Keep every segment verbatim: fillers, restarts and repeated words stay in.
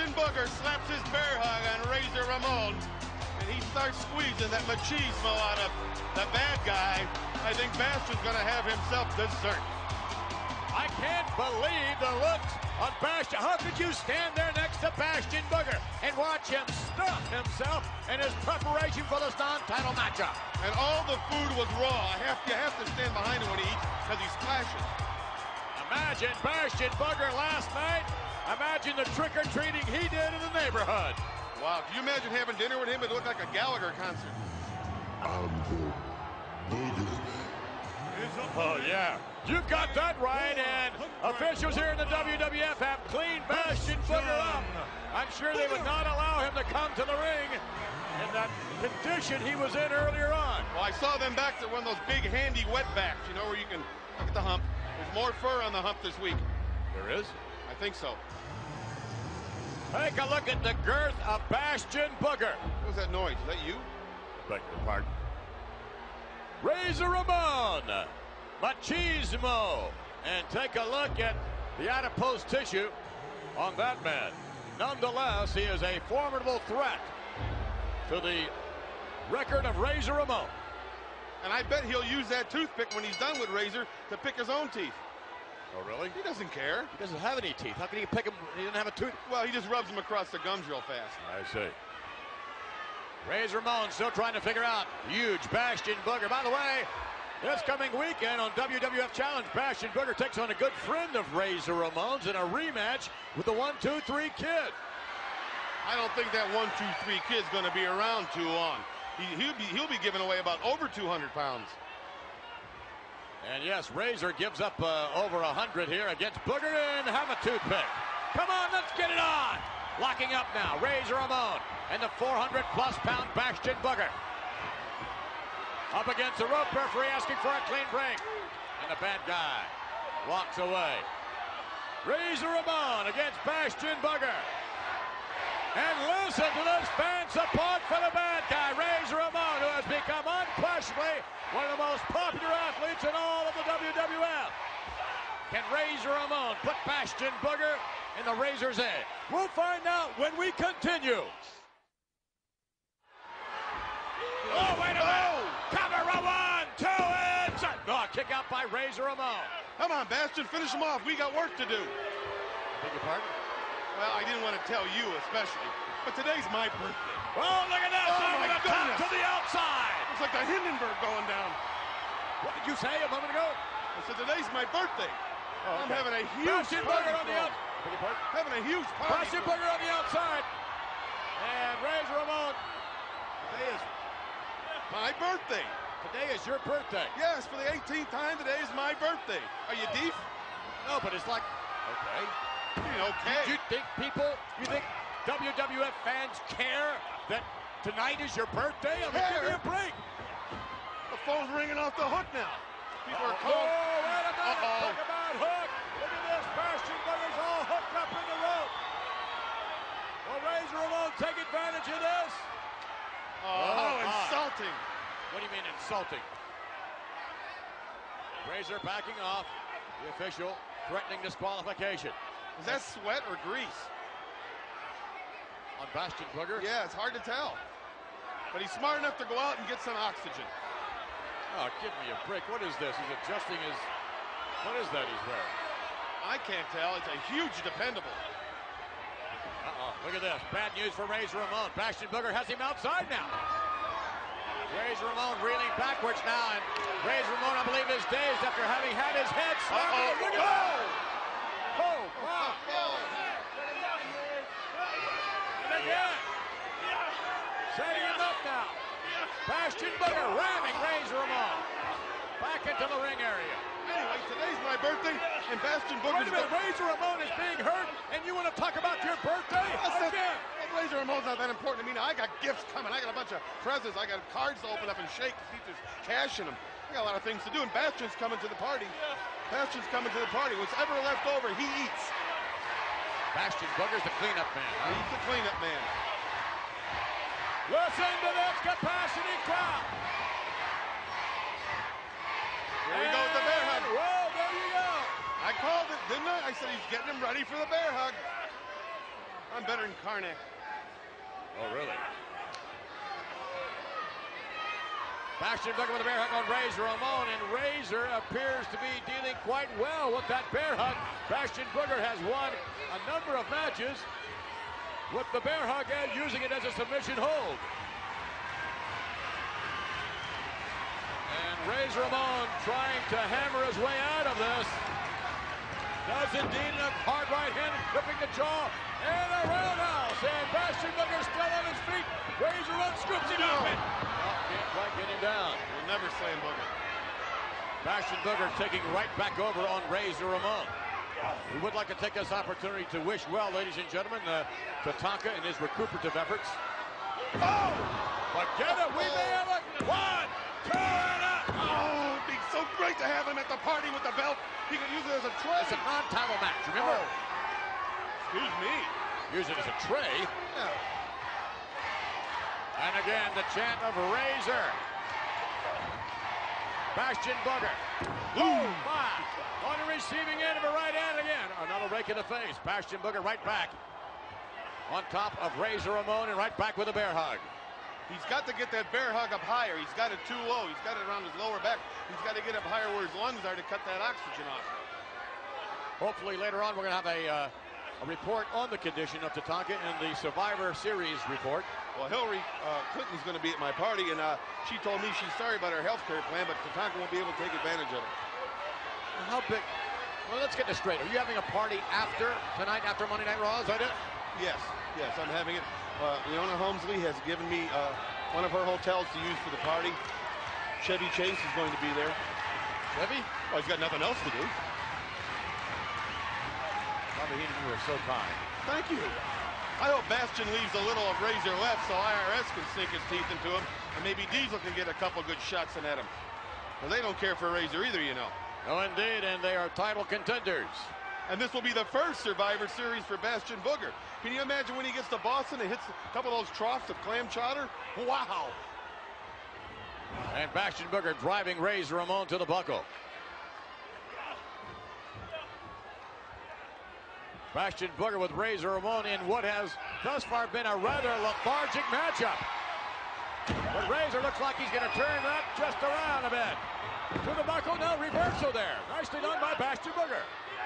Bastion Booger slaps his bear hug on Razor Ramon, and he starts squeezing that machismo out of the bad guy. I think Bastion's going to have himself dessert. I can't believe the looks on Bastion. How could you stand there next to Bastion Booger and watch him stuff himself in his preparation for this non-title matchup? And all the food was raw. I have, you have to stand behind him when he eats because he splashes. Imagine Bastion Booger last night. Imagine the trick-or-treating he did in the neighborhood. Wow, can you imagine having dinner with him? It looked like a Gallagher concert. Oh, yeah. You got that right, and officials here in the W W F have cleaned Bastion Booger up. I'm sure they would not allow him to come to the ring in that condition he was in earlier on. Well, I saw them back to one of those big, handy wetbacks, you know, where you can look at the hump. There's more fur on the hump this week. There is? I think so. Take a look at the girth of Bastion Booger. What was that noise? Is that you? Beg your pardon. Razor Ramon, machismo, and take a look at the adipose tissue on that man. Nonetheless, he is a formidable threat to the record of Razor Ramon. And I bet he'll use that toothpick when he's done with Razor to pick his own teeth. Oh, really? He doesn't care. He doesn't have any teeth. How can he pick them? He doesn't have a tooth. Well, he just rubs them across the gums real fast. I see. Razor Ramon still trying to figure out huge Bastion Booger. By the way, this coming weekend on W W F Challenge, Bastion Booger takes on a good friend of Razor Ramon's in a rematch with the one two three Kid. I don't think that one two three Kid's going to be around too long. He, he'll, be, he'll be giving away about over two hundred pounds. And yes, Razor gives up uh, over one hundred here against Booger and have a toothpick. Come on, let's get it on. Locking up now, Razor Ramon and the four hundred plus pound Bastion Booger. Up against the rope, referee asking for a clean break. And the bad guy walks away. Razor Ramon against Bastion Booger. And listen to this fan support for the bad guy, Razor Ramon, who has become unquestionably one of the most popular athletes in all of the W W F. Can Razor Ramon put Bastion Booger in the Razor's head? We'll find out when we continue. Oh, wait a minute. Oh. Cover a one, two, inside. Oh, kick out by Razor Ramon. Come on, Bastion, finish him off. We got work to do. Beg your pardon? Well, I didn't want to tell you especially, but today's my birthday. Oh, look at that. Oh, Over my the goodness. top to the outside. It's like the Hindenburg going down. What did you say a moment ago? I said today's my birthday. Oh, I'm okay. having a huge Bastion party. Booger on the throw. outside. Beg your pardon? Having a huge party. Bastion throw. Booger on the outside. And Razor Ramon. Today is My birthday. Today is your birthday. Yes, for the eighteenth time, today is my birthday. Are you deaf? No, but it's like, okay. You mean okay? Do you think people, you think W W F fans care that tonight is your birthday? I mean, give me a break. The phone's ringing off the hook now. People are Oh, calling. wait a minute. Uh-oh. Talk about hook. Look at this. Bastion Booger's all hooked up in the rope. Will Razor Ramon take advantage of this? Oh, Oh, how my. insulting. What do you mean insulting? Razor backing off. The official threatening disqualification. Is that sweat or grease? On Bastion Booger? Yeah, it's hard to tell. But he's smart enough to go out and get some oxygen. Oh, give me a break. What is this? He's adjusting his... What is that he's wearing? I can't tell. It's a huge dependable. Uh-oh. Look at this. Bad news for Razor Ramon. Bastion Booger has him outside now. Razor Ramon reeling backwards now, and Razor Ramon, I believe, is dazed after having had his head slammed. Uh-oh. Look at that! Oh, wow. And again. Setting him up now. Bastion Booger ramming Razor Ramon back into the ring area. Anyway, today's my birthday, and Bastion Booger's... Wait a minute, Razor Ramon is being hurt, and you want to talk about your birthday? Again. Razor Ramon's not that important to me now. I got gifts coming. I got a bunch of presents. I got cards to open up and shake to see if there's cash in them. I got a lot of things to do, and Bastion's coming to the party. Bastion's coming to the party. What's ever left over, he eats. Bastion Booger's the cleanup man. Huh? He's the cleanup man. Listen to this capacity crowd. Here we go with the bear hug. Whoa, there you go. I called it, didn't I? I said he's getting him ready for the bear hug. I'm better than Karnak. Oh, really? Bastion Booger with a bear hug on Razor Ramon, and Razor appears to be dealing quite well with that bear hug. Bastion Booger has won a number of matches with the bear hug and using it as a submission hold. And Razor Ramon trying to hammer his way out of this. Does indeed, a hard right hand clipping the jaw, and a roundhouse, and Bastion Booger still on his feet. Razor Ramon scoops him up, and oh, can't quite get him down. We'll never slam Booger. Bastion Booger taking right back over on Razor Ramon. We would like to take this opportunity to wish well, ladies and gentlemen, uh, to Tonka in his recuperative efforts. Oh! Forget it, we may have a one, two, and a... Oh, it'd be so great to have him at the party with the belt. He could use it as a tray. It's a non-title match, remember? Oh. Excuse me. Use it as a tray. Yeah. And again, the chant of Razor. Bastion Booger. Oh, my. On the receiving end of a right hand again. Another rake in the face. Bastion Booger right back. On top of Razor Ramon and right back with a bear hug. He's got to get that bear hug up higher. He's got it too low. He's got it around his lower back. He's got to get up higher where his lungs are to cut that oxygen off. Hopefully later on we're going to have a, uh, a report on the condition of Tatanka in the Survivor Series report. Well, Hillary uh, Clinton's going to be at my party, and uh, she told me she's sorry about her health care plan, but Tatanka won't be able to take advantage of it. How big? Well, let's get this straight. Are you having a party after tonight, after Monday Night Raw? Is that it? Yes, yes, I'm having it. Uh, Leona Helmsley has given me uh, one of her hotels to use for the party. Chevy Chase is going to be there. Chevy? Well, he's got nothing else to do. Bobby Heenan, you were so kind. Thank you. I hope Bastion leaves a little of Razor left so I R S can sink his teeth into him, and maybe Diesel can get a couple good shots in at him. Well, they don't care for Razor either, you know. No, indeed, and they are title contenders. And this will be the first Survivor Series for Bastion Booger. Can you imagine when he gets to Boston and hits a couple of those troughs of clam chowder? Wow. And Bastion Booger driving Razor Ramon to the buckle. Bastion Booger with Razor Ramon in what has thus far been a rather lethargic matchup. But Razor looks like he's going to turn that just around a bit. To the buckle, now reversal there. Nicely done by Bastion Booger.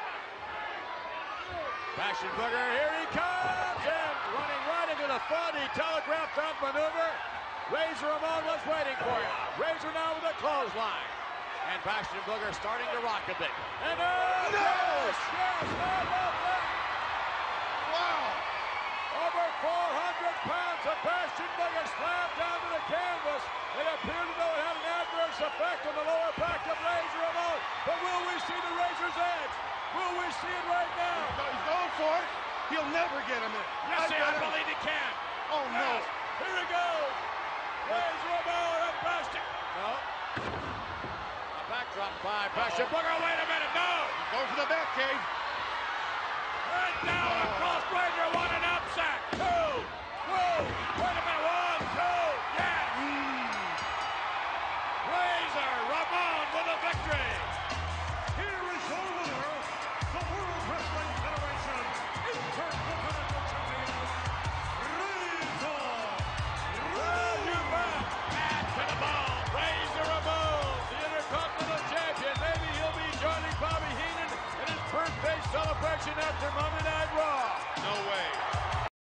Bastion Booger, here he comes, and running right into the funny telegraphed out maneuver. Razor Ramon was waiting for him. Razor now with a clothesline. And Bastion Booger starting to rock a bit. And oh, no! Yes, yes, how about that? Wow! Over four hundred pounds of Bastion Booger slammed down to the canvas. It appeared as though it had an adverse effect on the lower back of Razor Ramon. But will we see the Razor's edge? Will we see it right now? He's going for it. He'll never get him in. Yes, I, I him. believe he can. Oh, no. Yes. Here he goes. Razor Ramon and Bastion. No. A backdrop by Bastion Booger. Wait a minute. No. He's going for the back cave. And now oh. across Razor. One and upset. Two. Whoa. Wait a minute. One, two. Yes. Mm. Razor Ramon with a victory. Here is your winner, the World Wrestling Federation Intercontinental Champion, Razor Ramon. You bet. And to the ball, Razor Ramon, the Intercontinental Champion. Maybe he'll be joining Bobby Heenan in his birthday celebration after Monday Night Raw.